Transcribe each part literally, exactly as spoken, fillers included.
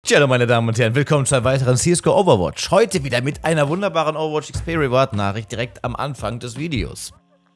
Hallo meine Damen und Herren, willkommen zu einem weiteren C S G O Overwatch. Heute wieder mit einer wunderbaren Overwatch X P Reward Nachricht direkt am Anfang des Videos.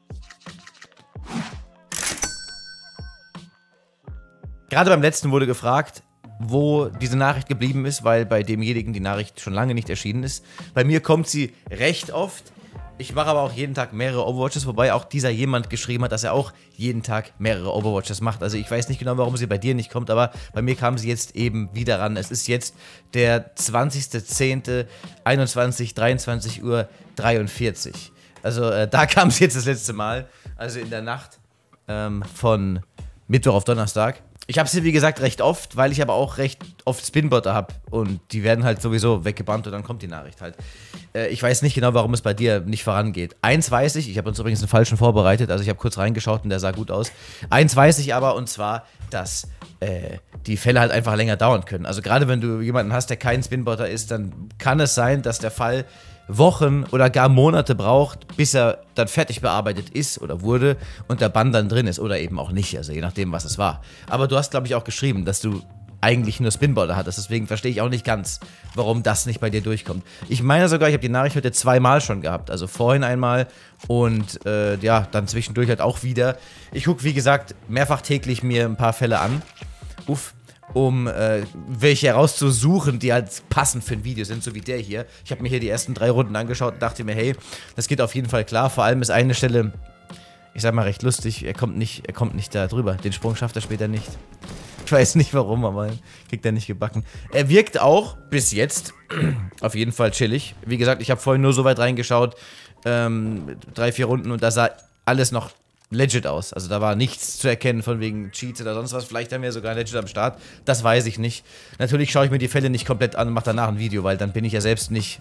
Gerade beim letzten wurde gefragt, wo diese Nachricht geblieben ist, weil bei demjenigen die Nachricht schon lange nicht erschienen ist. Bei mir kommt sie recht oft. Ich mache aber auch jeden Tag mehrere Overwatches, wobei auch dieser jemand geschrieben hat, dass er auch jeden Tag mehrere Overwatches macht. Also ich weiß nicht genau, warum sie bei dir nicht kommt, aber bei mir kam sie jetzt eben wieder ran. Es ist jetzt der zwanzigster zehnter einundzwanzig, dreiundzwanzig Uhr dreiundvierzig. Also äh, da kam es jetzt das letzte Mal, also in der Nacht ähm, von Mittwoch auf Donnerstag. Ich habe sie wie gesagt recht oft, weil ich aber auch recht oft Spinbotter habe und die werden halt sowieso weggebannt und dann kommt die Nachricht halt. Äh, ich weiß nicht genau, warum es bei dir nicht vorangeht. Eins weiß ich, ich habe uns übrigens einen falschen vorbereitet, also ich habe kurz reingeschaut und der sah gut aus. Eins weiß ich aber und zwar, dass äh, die Fälle halt einfach länger dauern können. Also gerade wenn du jemanden hast, der kein Spinbotter ist, dann kann es sein, dass der Fall Wochen oder gar Monate braucht, bis er dann fertig bearbeitet ist oder wurde und der Bann dann drin ist oder eben auch nicht, also je nachdem, was es war. Aber du hast, glaube ich, auch geschrieben, dass du eigentlich nur Spinbotter hattest, deswegen verstehe ich auch nicht ganz, warum das nicht bei dir durchkommt. Ich meine sogar, ich habe die Nachricht heute zweimal schon gehabt, also vorhin einmal und äh, ja, dann zwischendurch halt auch wieder. Ich gucke, wie gesagt, mehrfach täglich mir ein paar Fälle an. Uff. Um äh, welche herauszusuchen, die halt passend für ein Video sind, so wie der hier. Ich habe mir hier die ersten drei Runden angeschaut und dachte mir, hey, das geht auf jeden Fall klar. Vor allem ist eine Stelle, ich sag mal, recht lustig. Er kommt nicht, er kommt nicht da drüber. Den Sprung schafft er später nicht. Ich weiß nicht warum, aber kriegt er nicht gebacken. Er wirkt auch bis jetzt auf jeden Fall chillig. Wie gesagt, ich habe vorhin nur so weit reingeschaut, ähm, drei, vier Runden und da sah alles noch legit aus. Also da war nichts zu erkennen von wegen Cheats oder sonst was. Vielleicht haben wir sogar legit am Start. Das weiß ich nicht. Natürlich schaue ich mir die Fälle nicht komplett an und mache danach ein Video, weil dann bin ich ja selbst nicht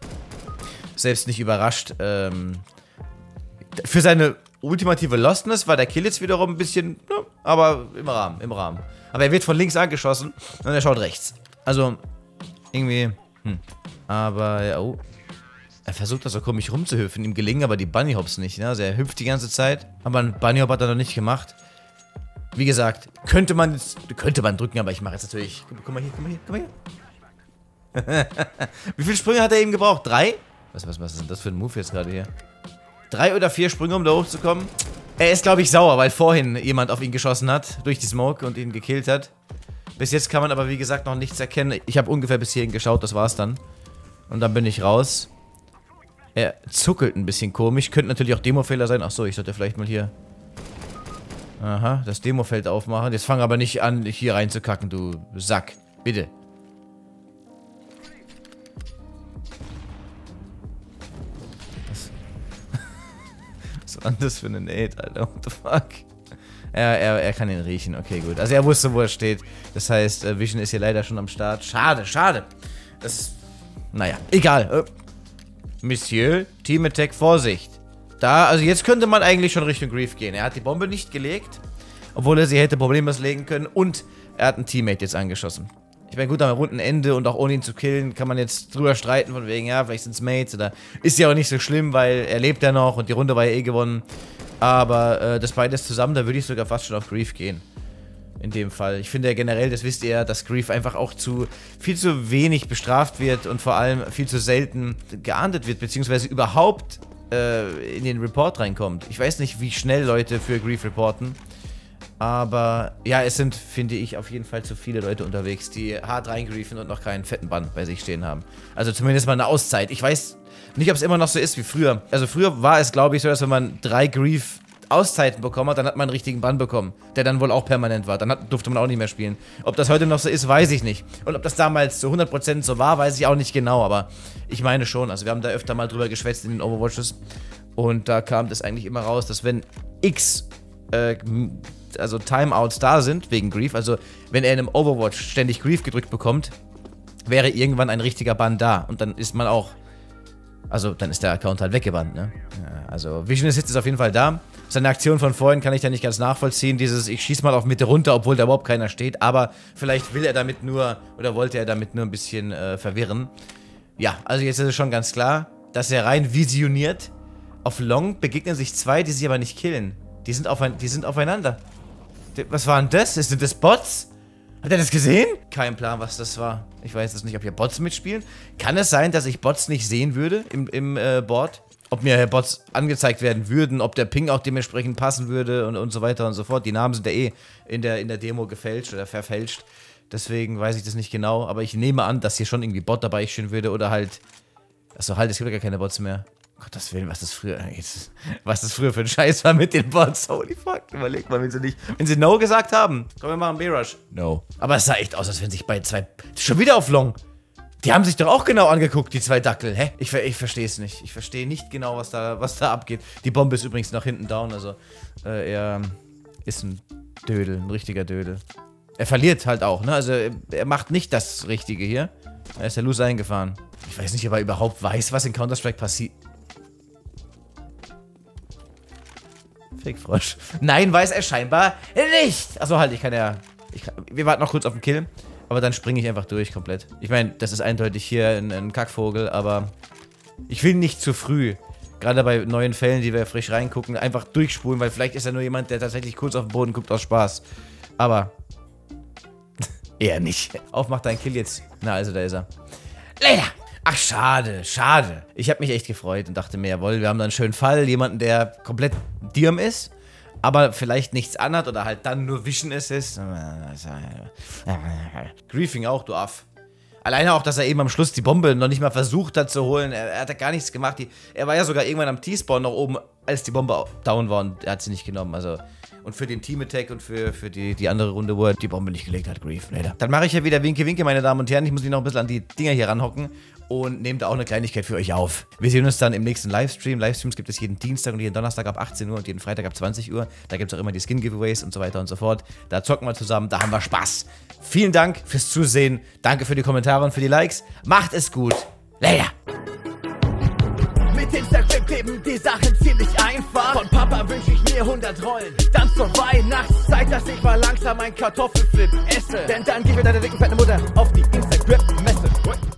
selbst nicht überrascht. Ähm, für seine ultimative Lostness war der Kill jetzt wiederum ein bisschen, ja, aber im Rahmen, im Rahmen. Aber er wird von links angeschossen und er schaut rechts. Also irgendwie, hm. Aber, ja, oh. Er versucht das so komisch rumzuhüpfen, ihm gelingen aber die Bunny Hops nicht, ne? Also er hüpft die ganze Zeit, aber ein Bunny Hop hat er noch nicht gemacht. Wie gesagt, könnte man jetzt, könnte man drücken, aber ich mache jetzt natürlich, guck mal hier, guck mal hier, guck mal hier. Wie viele Sprünge hat er eben gebraucht? Drei? Was, was, was ist denn das für ein Move jetzt gerade hier? Drei oder vier Sprünge, um da hochzukommen? Er ist, glaube ich, sauer, weil vorhin jemand auf ihn geschossen hat, durch die Smoke und ihn gekillt hat. Bis jetzt kann man aber, wie gesagt, noch nichts erkennen. Ich habe ungefähr bis hierhin geschaut, das war's dann. Und dann bin ich raus. Er zuckelt ein bisschen komisch. Könnte natürlich auch Demofehler sein. Achso, ich sollte vielleicht mal hier... Aha, das Demofeld aufmachen. Jetzt fang aber nicht an, hier reinzukacken, du Sack. Bitte. Was, was war das für eine Nate, Alter? What the fuck? Er, er, er kann ihn riechen. Okay, gut. Also er wusste, wo er steht. Das heißt, Vision ist hier leider schon am Start. Schade, schade. Das... Naja, egal. Monsieur, Team Attack, Vorsicht. Da, also jetzt könnte man eigentlich schon Richtung Grief gehen. Er hat die Bombe nicht gelegt, obwohl er sie hätte problemlos legen können und er hat einen Teammate jetzt angeschossen. Ich meine, gut, am Rundenende und auch ohne ihn zu killen, kann man jetzt drüber streiten von wegen, ja, vielleicht sind es Mates oder ist ja auch nicht so schlimm, weil er lebt ja noch und die Runde war ja eh gewonnen. Aber äh, das beides zusammen, da würde ich sogar fast schon auf Grief gehen. In dem Fall. Ich finde ja generell, das wisst ihr ja, dass Grief einfach auch zu viel zu wenig bestraft wird und vor allem viel zu selten geahndet wird, beziehungsweise überhaupt äh, in den Report reinkommt. Ich weiß nicht, wie schnell Leute für Grief reporten, aber ja, es sind, finde ich, auf jeden Fall zu viele Leute unterwegs, die hart reingriefen und noch keinen fetten Bann bei sich stehen haben. Also zumindest mal eine Auszeit. Ich weiß nicht, ob es immer noch so ist wie früher. Also früher war es, glaube ich, so, dass wenn man drei Grief Auszeiten bekommen hat, dann hat man einen richtigen Bann bekommen, der dann wohl auch permanent war. Dann hat, durfte man auch nicht mehr spielen. Ob das heute noch so ist, weiß ich nicht. Und ob das damals zu hundert Prozent so war, weiß ich auch nicht genau, aber ich meine schon. Also wir haben da öfter mal drüber geschwätzt in den Overwatches und da kam das eigentlich immer raus, dass wenn X, äh, also Timeouts da sind, wegen Grief, also wenn er in einem Overwatch ständig Grief gedrückt bekommt, wäre irgendwann ein richtiger Bann da und dann ist man auch, also dann ist der Account halt weggebannt, ne? Ja, also Vision ist jetzt auf jeden Fall da. Seine Aktion von vorhin kann ich da nicht ganz nachvollziehen. Dieses, ich schieß mal auf Mitte runter, obwohl da überhaupt keiner steht. Aber vielleicht will er damit nur, oder wollte er damit nur ein bisschen äh, verwirren. Ja, also jetzt ist es schon ganz klar, dass er rein visioniert. Auf Long begegnen sich zwei, die sich aber nicht killen. Die sind, auf, die sind aufeinander. Was war denn das? Sind das Bots? Hat er das gesehen? Kein Plan, was das war. Ich weiß jetzt nicht, ob hier Bots mitspielen. Kann es sein, dass ich Bots nicht sehen würde im, im äh, Board? Ob mir Bots angezeigt werden würden, ob der Ping auch dementsprechend passen würde und, und so weiter und so fort. Die Namen sind ja eh in der, in der Demo gefälscht oder verfälscht. Deswegen weiß ich das nicht genau. Aber ich nehme an, dass hier schon irgendwie Bot dabei stehen würde oder halt... Achso, halt, es gibt ja gar keine Bots mehr. Gottes Willen, was das früher... Jetzt, was das früher für ein Scheiß war mit den Bots. Holy fuck, überleg mal, wenn sie nicht... Wenn sie No gesagt haben. Komm, wir machen B-Rush. No. Aber es sah echt aus, als wenn sich bei zwei... Schon wieder auf Long. Die haben sich doch auch genau angeguckt, die zwei Dackel. Hä? Ich, ich verstehe es nicht. Ich verstehe nicht genau, was da, was da abgeht. Die Bombe ist übrigens nach hinten down, also äh, er ist ein Dödel, ein richtiger Dödel. Er verliert halt auch, ne? Also er, er macht nicht das Richtige hier. Er ist der Loose eingefahren. Ich weiß nicht, ob er überhaupt weiß, was in Counter-Strike passiert. Fake-Frosch. Nein, weiß er scheinbar nicht. Achso, halt, ich kann ja... Ich kann, wir warten noch kurz auf den Kill. Aber dann springe ich einfach durch komplett. Ich meine, das ist eindeutig hier ein, ein Kackvogel, aber ich will nicht zu früh, gerade bei neuen Fällen, die wir frisch reingucken, einfach durchspulen, weil vielleicht ist er nur jemand, der tatsächlich kurz auf den Boden guckt aus Spaß. Aber eher nicht. Auf, mach deinen Kill jetzt. Na, also da ist er. Leider! Ach, schade, schade. Ich habe mich echt gefreut und dachte mir, jawohl, wir haben da einen schönen Fall. Jemanden, der komplett Dirm ist, aber vielleicht nichts anhat oder halt dann nur Vision Assist. Griefing auch, du Aff. Alleine auch, dass er eben am Schluss die Bombe noch nicht mal versucht hat zu holen. Er, er hat ja gar nichts gemacht. Die, er war ja sogar irgendwann am T-Spawn noch oben, als die Bombe down war und er hat sie nicht genommen. Also, und für den Team-Attack und für, für die, die andere Runde, wo er die Bombe nicht gelegt hat, Grief, leider. Dann mache ich ja wieder Winke-Winke, meine Damen und Herren. Ich muss mich noch ein bisschen an die Dinger hier ranhocken und nehme da auch eine Kleinigkeit für euch auf. Wir sehen uns dann im nächsten Livestream. Livestreams gibt es jeden Dienstag und jeden Donnerstag ab achtzehn Uhr und jeden Freitag ab zwanzig Uhr. Da gibt es auch immer die Skin-Giveaways und so weiter und so fort. Da zocken wir zusammen, da haben wir Spaß. Vielen Dank fürs Zusehen. Danke für die Kommentare und für die Likes. Macht es gut. Later. Mit Instagram kleben die Sachen ziemlich einfach. Von Papa wünsche ich mir hundert Rollen. Dann zur Weihnachtszeit, dass ich mal langsam ein Kartoffelflip esse. Denn dann gehen wir deiner dicken fette Mutter auf die Instagram-Messe.